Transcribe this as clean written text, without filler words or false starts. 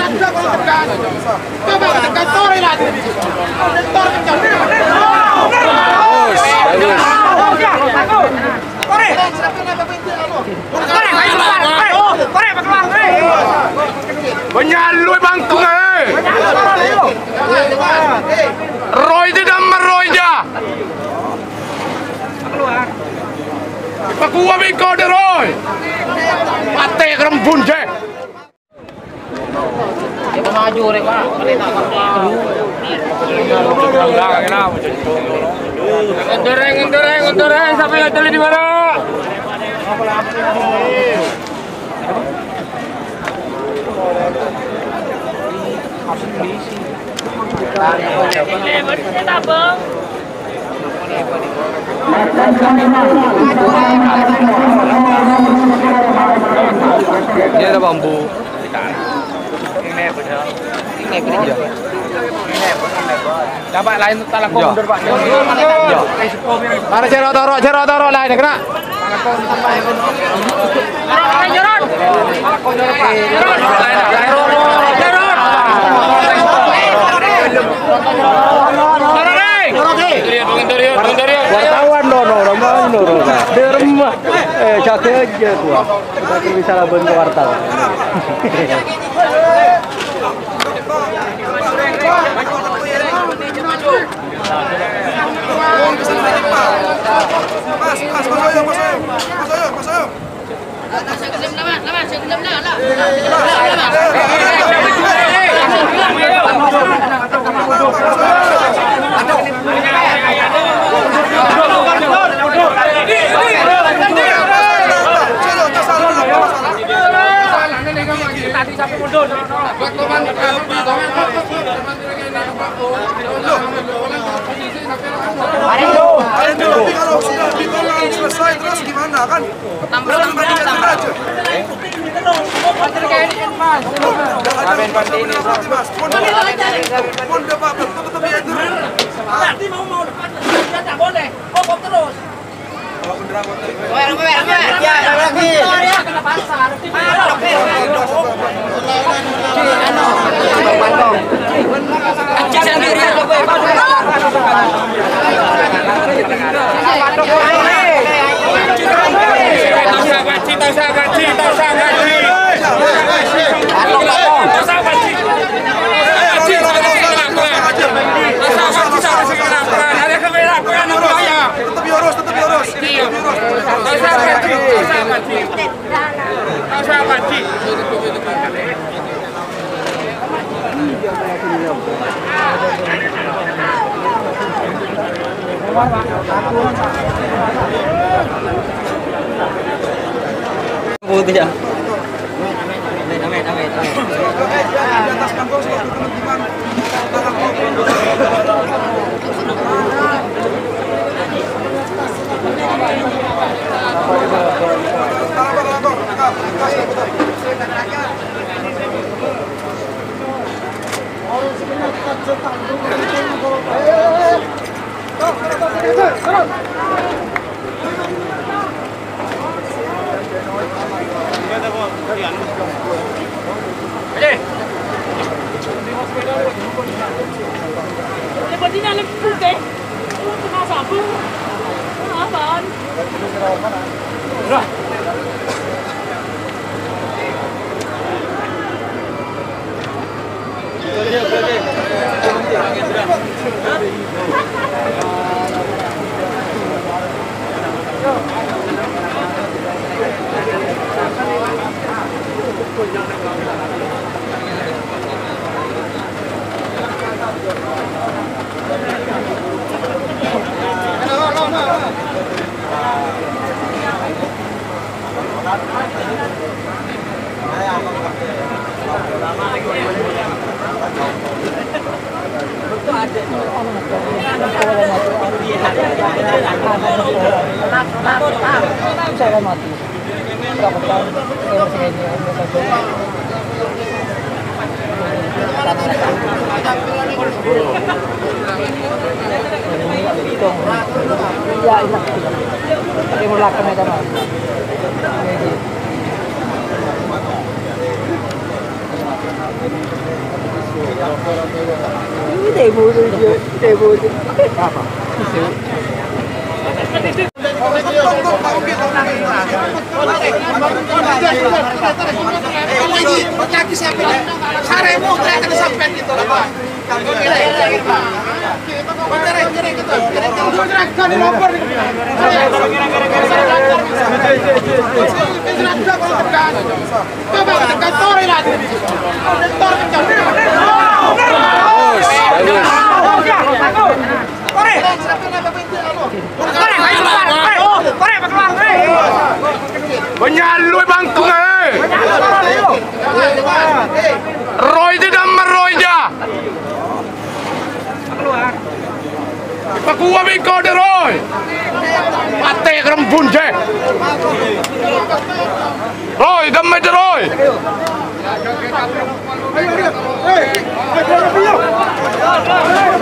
Penyalui bangku Roy tidak meroy dia. Pakua biko de Roy. Pate kerembun je. Dia maju rek Pak. Ngereng sampai hotel di mana? Ini ada bambu. Dapat lain talak mundur Pak. Para jero lain kena. Wartawan dono, derma. Jaga aja tua. Kita bisa laban ke wartawan. Kalau sudah ditolak selesai terus gimana kan? Tampil aja. Nanti mau tidak boleh. Pokok terus. Ya, lagi. Kena pasar. Putih ya. Saya mati. Berapa tahun? Saya masih ya, enak. Tapi mulakan aja mas. Ini demo dia, demo dia. Lagi sampai saremu ternyata sampai gitu lah. Penyalu bang tungai. Roy tidak meroy dia. Pakuwa biko de Roy. Pate kerembun je. Roy gamme de Roy.